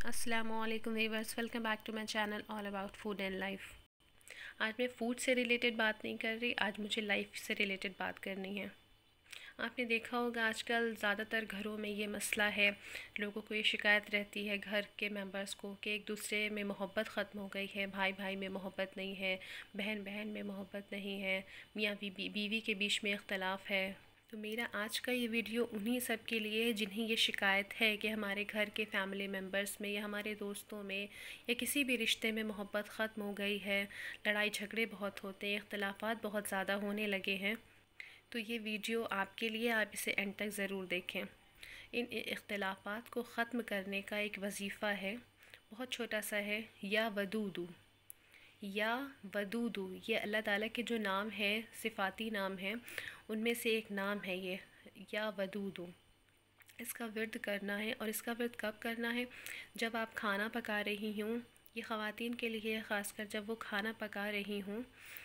अस्सलामुअलैकुम viewers, welcome back to my channel all about food and life. आज मैं food से रिलेटेड बात नहीं कर रही, आज मुझे लाइफ से रिलेटेड बात करनी है। आपने देखा होगा आजकल ज़्यादातर घरों में ये मसला है, लोगों को ये शिकायत रहती है घर के मेंबर्स को कि एक दूसरे में मोहब्बत ख़त्म हो गई है, भाई भाई में मोहब्बत नहीं है, बहन बहन में मोहब्बत नहीं है, मियाँ बीवी के बीच में इख्तलाफ है। तो मेरा आज का ये वीडियो उन्हीं सब के लिए है जिन्हें ये शिकायत है कि हमारे घर के फैमिली मेम्बर्स में या हमारे दोस्तों में या किसी भी रिश्ते में मोहब्बत ख़त्म हो गई है, लड़ाई झगड़े बहुत होते हैं, इख्तलाफात बहुत ज़्यादा होने लगे हैं। तो ये वीडियो आपके लिए, आप इसे एंड तक ज़रूर देखें। इन इख्तलाफात को ख़त्म करने का एक वजीफ़ा है, बहुत छोटा सा है, या वदूदू। या वदूदू ये अल्लाह ताला के जो नाम है, सिफ़ाती नाम है, उनमें से एक नाम है ये, या वदूदू। इसका विर्द करना है। और इसका विर्द कब करना है? जब आप खाना पका रही हों, ये ख़वातीन के लिए ख़ासकर जब वो खाना पका रही हों,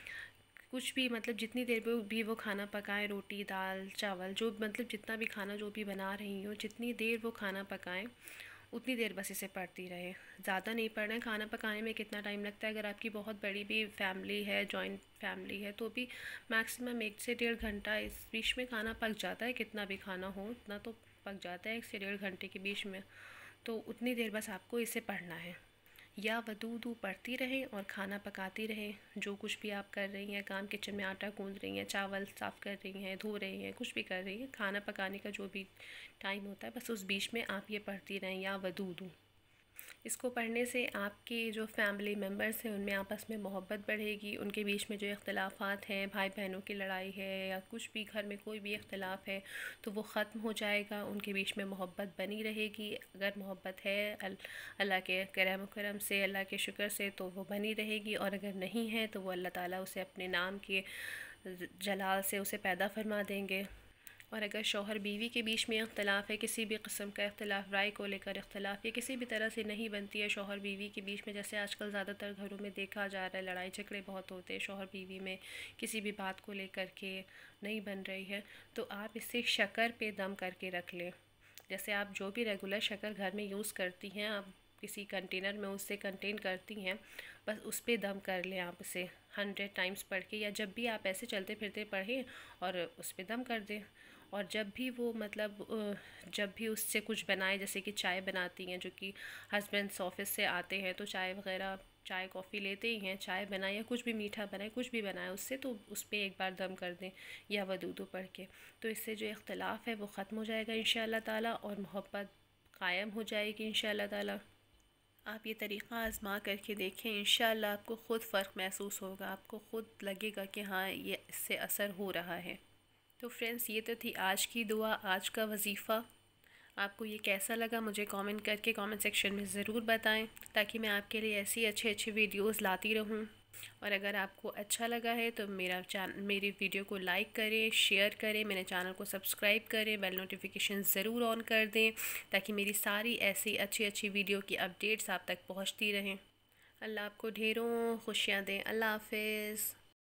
कुछ भी मतलब जितनी देर भी वो खाना पकाएं, रोटी दाल चावल जो मतलब जितना भी खाना जो भी बना रही हो, जितनी देर वो खाना पकाएं उतनी देर बस इसे पढ़ती रहे। ज़्यादा नहीं पढ़ना है। खाना पकाने में कितना टाइम लगता है? अगर आपकी बहुत बड़ी भी फैमिली है, जॉइंट फैमिली है, तो भी मैक्सिमम 1 से 1.5 घंटा इस बीच में खाना पक जाता है। कितना भी खाना हो उतना तो पक जाता है 1 से 1.5 घंटे के बीच में। तो उतनी देर बस आपको इसे पढ़ना है। या वदूदू पढ़ती रहें और खाना पकाती रहें। जो कुछ भी आप कर रही हैं काम, किचन में आटा गूंद रही हैं, चावल साफ़ कर रही हैं, धो रही हैं, कुछ भी कर रही हैं, खाना पकाने का जो भी टाइम होता है बस उस बीच में आप ये पढ़ती रहें, या वदूदू। इसको पढ़ने से आपके जो फैमिली मेम्बर्स हैं उनमें आपस में मोहब्बत बढ़ेगी, उनके बीच में जो इख्तलाफात हैं, भाई बहनों की लड़ाई है या कुछ भी घर में कोई भी इख्तलाफ है तो वो ख़त्म हो जाएगा, उनके बीच में मोहब्बत बनी रहेगी। अगर मोहब्बत है अल्लाह के करम से, अल्लाह के शुक्र से, तो वो बनी रहेगी। और अगर नहीं है तो वो अल्लाह ताला उसे अपने नाम के जलाल से उसे पैदा फरमा देंगे। और अगर शौहर बीवी के बीच में इख्तलाफ है, किसी भी किस्म का इख्तलाफ, राय को लेकर इख्तलाफ या किसी भी तरह से नहीं बनती है शौहर बीवी के बीच में, जैसे आजकल ज़्यादातर घरों में देखा जा रहा है, लड़ाई झगड़े बहुत होते हैं शौहर बीवी में, किसी भी बात को लेकर के नहीं बन रही है, तो आप इसे शक्कर पे दम करके रख लें। जैसे आप जो भी रेगुलर शक्कर घर में यूज़ करती हैं, आप किसी कंटेनर में उससे कंटेन करती हैं, बस उस पर दम कर लें आप इसे 100 टाइम्स पढ़ के, या जब भी आप ऐसे चलते फिरते पढ़ें और उस पर दम कर दें। और जब भी वो मतलब जब भी उससे कुछ बनाए, जैसे कि चाय बनाती हैं, जो कि हस्बैंड्स ऑफिस से आते हैं तो चाय वगैरह, चाय कॉफ़ी लेते ही हैं, चाय बनाए या कुछ भी मीठा बनाए, कुछ भी बनाए उससे, तो उस पर एक बार दम कर दें या वदूदू पढ़ के। तो इससे जो इख्तलाफ है वो ख़त्म हो जाएगा इंशाअल्लाह ताला, और मोहब्बत कायम हो जाएगी इंशाअल्लाह ताला। आप ये तरीक़ा आज़मा करके देखें, इंशाअल्लाह आपको ख़ुद फ़र्क महसूस होगा, आपको ख़ुद लगेगा कि हाँ ये इससे असर हो रहा है। तो फ्रेंड्स, ये तो थी आज की दुआ, आज का वजीफ़ा। आपको ये कैसा लगा मुझे कमेंट करके कमेंट सेक्शन में ज़रूर बताएं, ताकि मैं आपके लिए ऐसी अच्छी वीडियोस लाती रहूं। और अगर आपको अच्छा लगा है तो मेरी वीडियो को लाइक करें, शेयर करें, मेरे चैनल को सब्सक्राइब करें, बेल नोटिफिकेशन ज़रूर ऑन कर दें, ताकि मेरी सारी ऐसी अच्छी वीडियो की अपडेट्स आप तक पहुँचती रहें। अल्लाह आपको ढेरों खुशियाँ दें। अल्लाह हाफ़िज़।